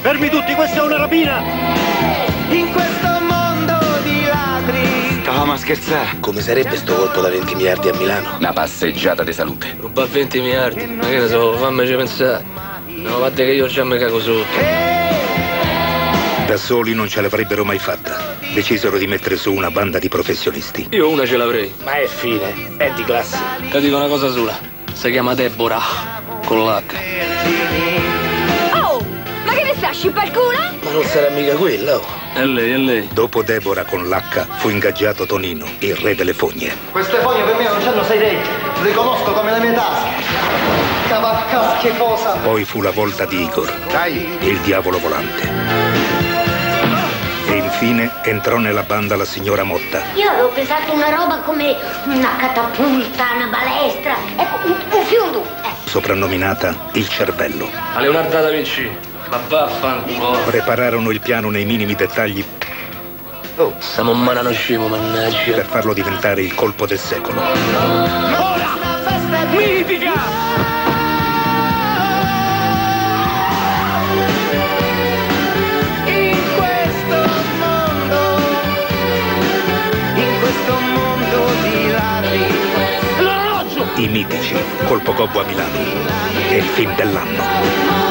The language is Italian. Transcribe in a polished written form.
Fermi tutti, questa è una rapina! In questo mondo di ladri. Stavamo a scherzare. Come sarebbe sto colpo da 20 miliardi a Milano? Una passeggiata di salute. Ruba 20 miliardi, ma che ne so, fammici pensare. No, guarda che io già mi cago sotto. Da soli non ce l'avrebbero mai fatta. Decisero di mettere su una banda di professionisti. Io una ce l'avrei. Ma è fine, è di classe. Ti dico una cosa sola. Si chiama Deborah, con l'H. Oh, ma che ne sta, scippa il culo? Ma non sarà mica quella, oh. È lei, è lei. Dopo Deborah con l'H fu ingaggiato Tonino, il re delle fogne. Queste foglie per me non c'hanno 6 denti. Le conosco come le mie tasche. Cavacca, che cosa? Poi fu la volta di Igor, il diavolo volante. E infine entrò nella banda la signora Motta. Io avevo pensato una roba come una catapulta, una balestra, ecco, un fiuto. Soprannominata il cervello. A Leonardo da Vinci. Ma vaffanculo. Prepararono il piano nei minimi dettagli Oh, stiamo in mano a scemo, mannaggia. per farlo diventare il colpo del secolo. Ora! Mitica! In questo mondo di ladri. L'orologio! I mitici, Colpo Gobbo a Milano. È il film dell'anno.